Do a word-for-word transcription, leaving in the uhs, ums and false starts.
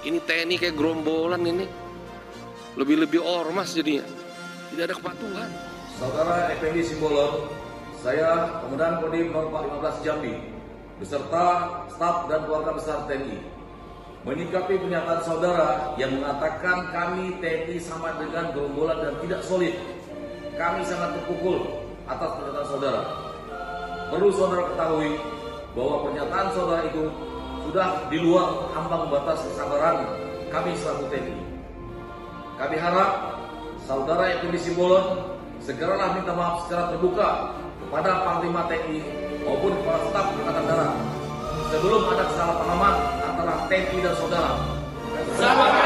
Ini T N I kayak gerombolan ini. Lebih-lebih ormas jadinya. Tidak ada kepatuhan. Saudara Effendi Simbolon, saya Komandan Kodim nol empat lima belas Jambi, beserta staf dan keluarga besar T N I, menyikapi pernyataan saudara yang mengatakan kami T N I sama dengan gerombolan dan tidak solid. Kami sangat terpukul atas pernyataan saudara. Perlu saudara ketahui bahwa pernyataan saudara itu sudah di luar ambang batas kesabaran kami selaku T N I. Kami harap saudara Effendi Simbolon segeralah minta maaf secara terbuka kepada Panglima T N I maupun kepala staf Angkatan Darat sebelum ada kesalahpahaman antara T N I dan saudara.